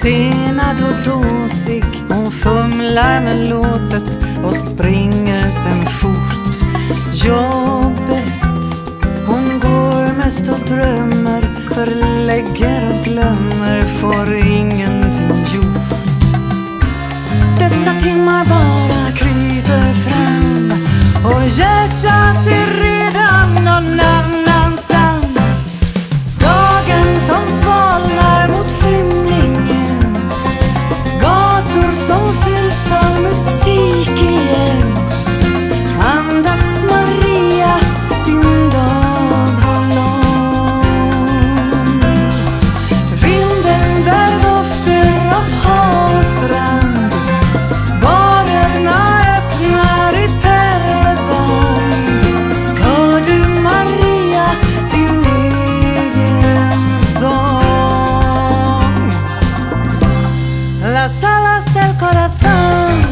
Senad och dåsig, hon fumlar med låset och springer sen fort. Jobbet, hon går mest och drömmer, förlägger och glömmer, får ingenting gjort. Dessa timmar bara kryper fram och hjärtat är redan någon annanstans. Dagen som svalnar mot skymningen, gator som fylls av musik igen. Andas Maria, din dag var lång. Vinden bär dofter av hav och strand, barerna öppnar i pärleband. Hör du Maria, din egen sång? Las alas del corazón.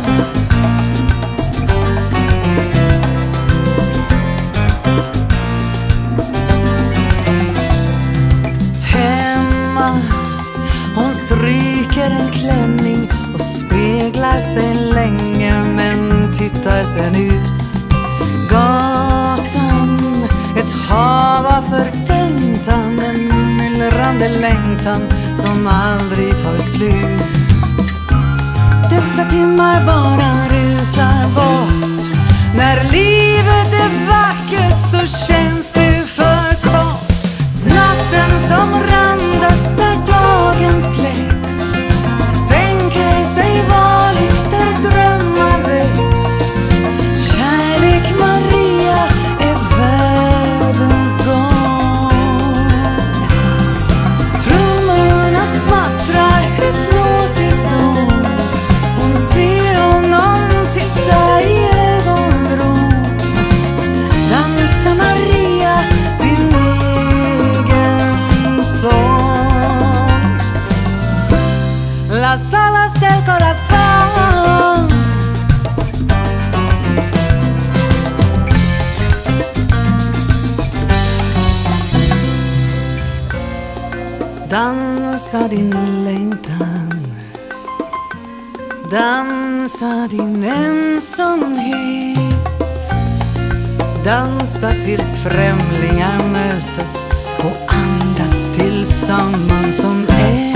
Hemma, hon stryker en klänning och speglar sig länge, men tittar sen ut. Gatan, ett hav av förväntan, en myllrande längtan som aldrig tar slut. Dessa timmar bara rusar bort. När livet är vackert så känns det för kort. Natten som randas där dagen släcks, sänker sig varligt där drömmar väcks. Kärlek Maria är världens gång. Trummorna smattrar hypnotiskt då. Hon ser honom titta i ögonvrån. Dansa Maria, din egen sång. Las alas del corazón. Dansa din längtan, dansa din ensamhet. Dansa tills främlingar mötes och andas tillsammans som en.